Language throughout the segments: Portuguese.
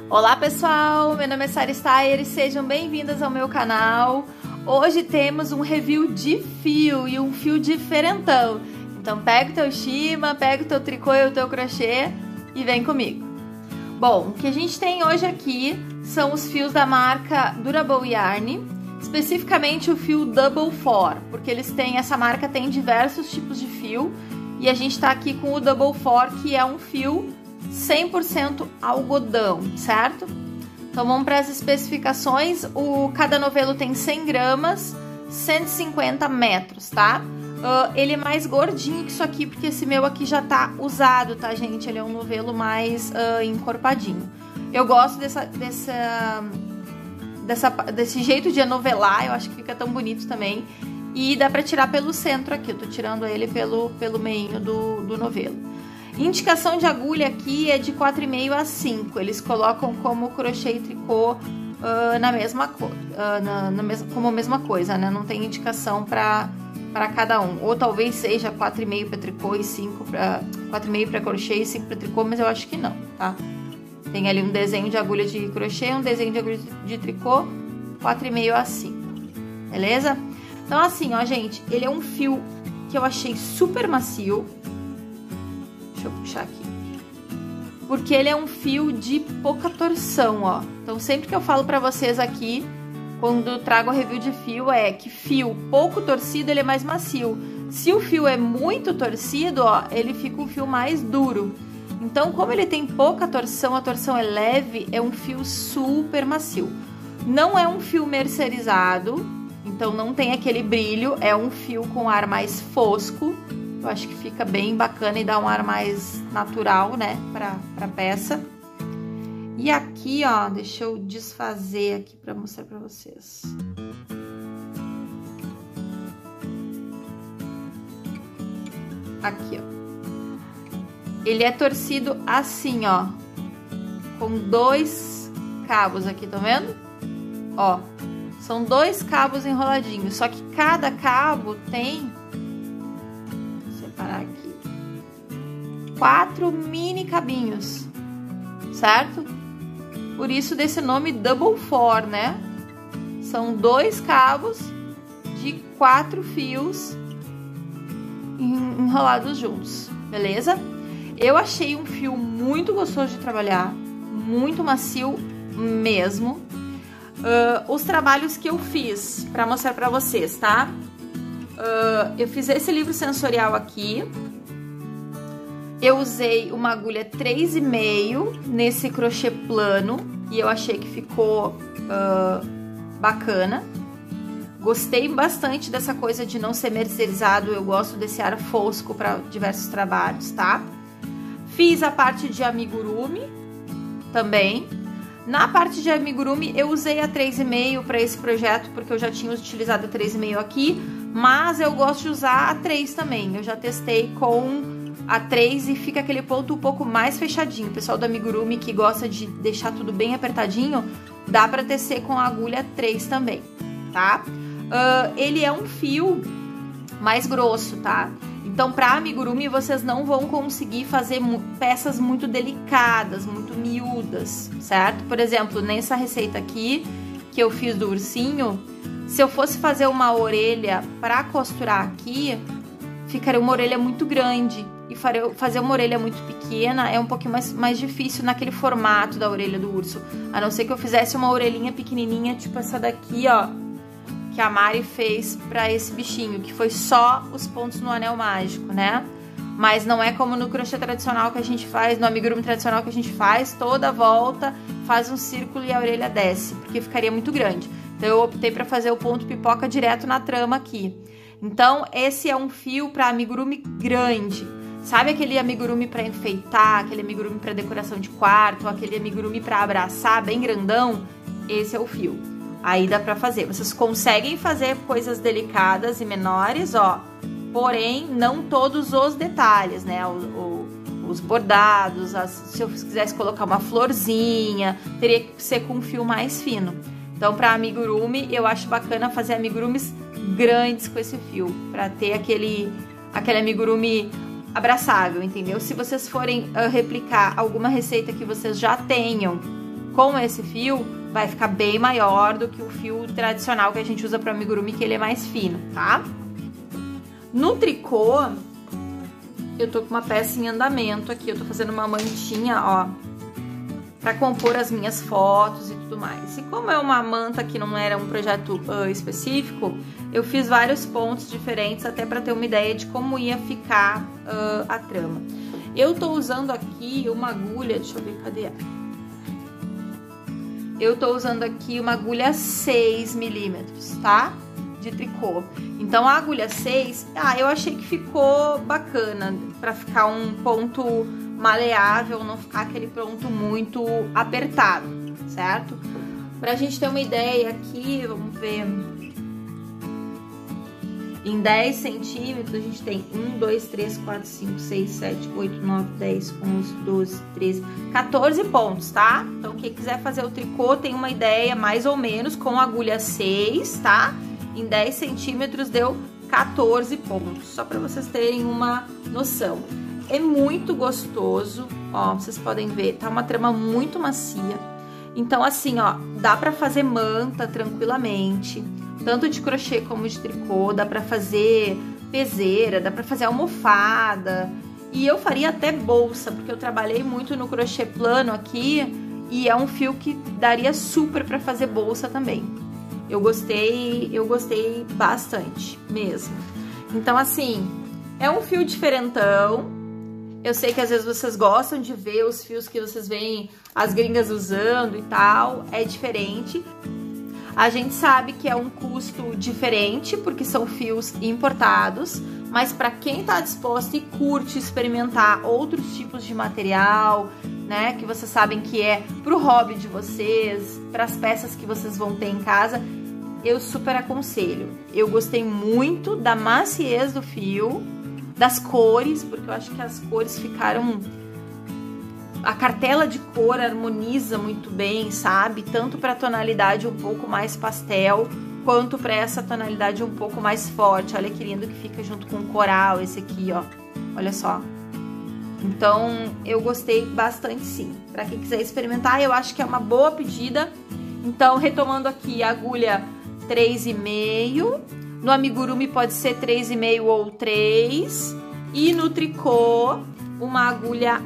Olá pessoal, meu nome é Sara Steyer e sejam bem-vindas ao meu canal. Hoje temos um review de fio e um fio diferentão. Então pega o teu shima, pega o teu tricô e o teu crochê e vem comigo. Bom, o que a gente tem hoje aqui são os fios da marca Durable Yarn, especificamente o fio Double 4, porque essa marca tem diversos tipos de fio e a gente tá aqui com o Double 4, que é um fio 100% algodão, certo? Então vamos para as especificações. Cada novelo tem 100 gramas, 150 metros, tá? Ele é mais gordinho que isso aqui, porque esse meu aqui já tá usado, tá, gente? Ele é um novelo mais encorpadinho. Eu gosto desse jeito de anovelar, eu acho que fica tão bonito também. E dá pra tirar pelo centro aqui, eu tô tirando ele pelo meinho do novelo. Indicação de agulha aqui é de 4,5 a 5. Eles colocam como crochê e tricô como a mesma coisa, né? Não tem indicação para cada um. Ou talvez seja 4,5 para tricô e 4,5 para crochê e 5 para tricô, mas eu acho que não, tá? Tem ali um desenho de agulha de crochê, um desenho de agulha de tricô, 4,5 a 5. Beleza? Então assim, ó, gente, ele é um fio que eu achei super macio. Deixa eu puxar aqui. Porque ele é um fio de pouca torção, ó. Então, sempre que eu falo pra vocês aqui, quando trago a review de fio, é que fio pouco torcido, ele é mais macio. Se o fio é muito torcido, ó, ele fica um fio mais duro. Então, como ele tem pouca torção, a torção é leve, é um fio super macio. Não é um fio mercerizado, então não tem aquele brilho, é um fio com ar mais fosco. Eu acho que fica bem bacana e dá um ar mais natural, né, pra peça. E aqui, ó, deixa eu desfazer aqui pra mostrar pra vocês. Aqui, ó. Ele é torcido assim, ó, com 2 cabos aqui, tá vendo? Ó, são 2 cabos enroladinhos, só que cada cabo tem... aqui 4 mini cabinhos, certo? Por isso desse nome Double 4, né? São 2 cabos de 4 fios enrolados juntos, beleza? Eu achei um fio muito gostoso de trabalhar, muito macio mesmo. Os trabalhos que eu fiz para mostrar para vocês, tá? Eu fiz esse livro sensorial aqui. Eu usei uma agulha 3,5 nesse crochê plano e eu achei que ficou bacana. Gostei bastante dessa coisa de não ser mercerizado, eu gosto desse ar fosco para diversos trabalhos, tá? Fiz a parte de amigurumi também. Na parte de amigurumi eu usei a 3,5 para esse projeto, porque eu já tinha utilizado a 3,5 aqui, mas eu gosto de usar a 3 também. Eu já testei com a 3 e fica aquele ponto um pouco mais fechadinho. O pessoal do amigurumi que gosta de deixar tudo bem apertadinho, dá para tecer com a agulha 3 também, tá? Ele é um fio mais grosso, tá? Então, para amigurumi, vocês não vão conseguir fazer peças muito delicadas, muito miúdas, certo? Por exemplo, nessa receita aqui, que eu fiz do ursinho, se eu fosse fazer uma orelha para costurar aqui, ficaria uma orelha muito grande. E fazer uma orelha muito pequena é um pouquinho mais difícil naquele formato da orelha do urso. A não ser que eu fizesse uma orelhinha pequenininha, tipo essa daqui, ó, que a Mari fez pra esse bichinho, que foi só os pontos no anel mágico, né? Mas não é como no crochê tradicional que a gente faz, no amigurumi tradicional que a gente faz, toda a volta, faz um círculo e a orelha desce, porque ficaria muito grande. Então eu optei pra fazer o ponto pipoca direto na trama aqui. Então esse é um fio pra amigurumi grande. Sabe aquele amigurumi pra enfeitar, aquele amigurumi pra decoração de quarto, aquele amigurumi pra abraçar bem grandão? Esse é o fio. Aí dá pra fazer. Vocês conseguem fazer coisas delicadas e menores, ó. Porém, não todos os detalhes, né? Os bordados, se eu quisesse colocar uma florzinha, teria que ser com um fio mais fino. Então, pra amigurumi, eu acho bacana fazer amigurumis grandes com esse fio. Pra ter aquele amigurumi abraçável, entendeu? Se vocês forem replicar alguma receita que vocês já tenham com esse fio, vai ficar bem maior do que o fio tradicional que a gente usa para amigurumi, que ele é mais fino, tá? No tricô, eu tô com uma peça em andamento aqui, eu tô fazendo uma mantinha, ó, pra compor as minhas fotos e tudo mais. E como é uma manta que não era um projeto específico, eu fiz vários pontos diferentes até pra ter uma ideia de como ia ficar a trama. Eu tô usando aqui uma agulha, deixa eu ver, cadê ela? Eu tô usando aqui uma agulha 6 milímetros, tá? De tricô. Então, a agulha 6, eu achei que ficou bacana pra ficar um ponto maleável, não ficar aquele ponto muito apertado, certo? Pra gente ter uma ideia aqui, vamos ver. Em 10 centímetros, a gente tem 1, 2, 3, 4, 5, 6, 7, 8, 9, 10, 11, 12, 13, 14 pontos, tá? Então, quem quiser fazer o tricô tem uma ideia mais ou menos com a agulha 6, tá? Em 10 centímetros deu 14 pontos, só pra vocês terem uma noção. É muito gostoso, ó, vocês podem ver, tá uma trama muito macia. Então, assim, ó, dá pra fazer manta tranquilamente, tanto de crochê como de tricô, dá pra fazer peseira, dá pra fazer almofada. E eu faria até bolsa, porque eu trabalhei muito no crochê plano aqui e é um fio que daria super pra fazer bolsa também. Eu gostei bastante mesmo. Então, assim, é um fio diferentão. Eu sei que às vezes vocês gostam de ver os fios que vocês veem as gringas usando e tal, é diferente. A gente sabe que é um custo diferente, porque são fios importados, mas para quem tá disposto e curte experimentar outros tipos de material, né, que vocês sabem que é pro hobby de vocês, para as peças que vocês vão ter em casa, eu super aconselho. Eu gostei muito da maciez do fio, das cores, porque eu acho que as cores ficaram... A cartela de cor harmoniza muito bem, sabe? Tanto para a tonalidade um pouco mais pastel, quanto para essa tonalidade um pouco mais forte. Olha que lindo que fica junto com o coral esse aqui, ó. Olha só. Então, eu gostei bastante, sim. Para quem quiser experimentar, eu acho que é uma boa pedida. Então, retomando aqui, a agulha 3,5. No amigurumi pode ser 3,5 ou 3. E no tricô, uma agulha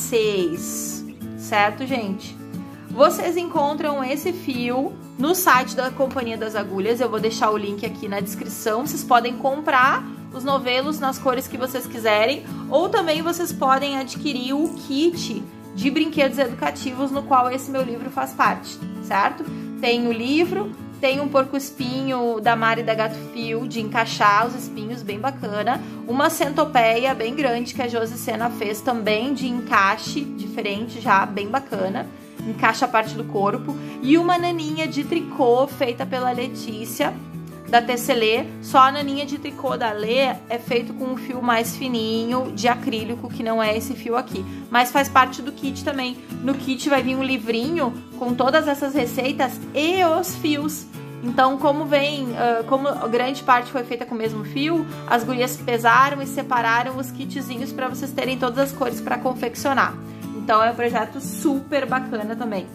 6, certo, gente? Vocês encontram esse fio no site da Companhia das Agulhas, eu vou deixar o link aqui na descrição. Vocês podem comprar os novelos nas cores que vocês quiserem, ou também vocês podem adquirir o kit de brinquedos educativos, no qual esse meu livro faz parte, certo? Tem o livro, tem um porco-espinho da Mari da Gato Fio, de encaixar os espinhos, bem bacana. Uma centopeia bem grande que a Josi Sena fez também, de encaixe, diferente já, bem bacana. Encaixa a parte do corpo. E uma naninha de tricô feita pela Letícia, da Tesselê. Só a naninha de tricô da Lê é feito com um fio mais fininho, de acrílico, que não é esse fio aqui. Mas faz parte do kit também. No kit vai vir um livrinho com todas essas receitas e os fios. Então, como grande parte foi feita com o mesmo fio, as gurias pesaram e separaram os kitzinhos para vocês terem todas as cores para confeccionar. Então, é um projeto super bacana também.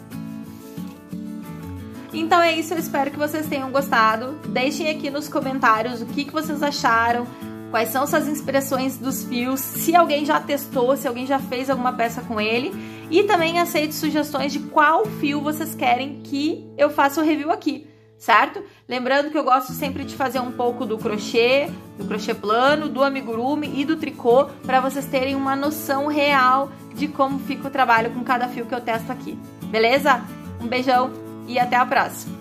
Então é isso, eu espero que vocês tenham gostado. Deixem aqui nos comentários o que vocês acharam, quais são suas inspirações dos fios, se alguém já testou, se alguém já fez alguma peça com ele. E também aceito sugestões de qual fio vocês querem que eu faça o review aqui, certo? Lembrando que eu gosto sempre de fazer um pouco do crochê plano, do amigurumi e do tricô, para vocês terem uma noção real de como fica o trabalho com cada fio que eu testo aqui, beleza? Um beijão e até a próxima!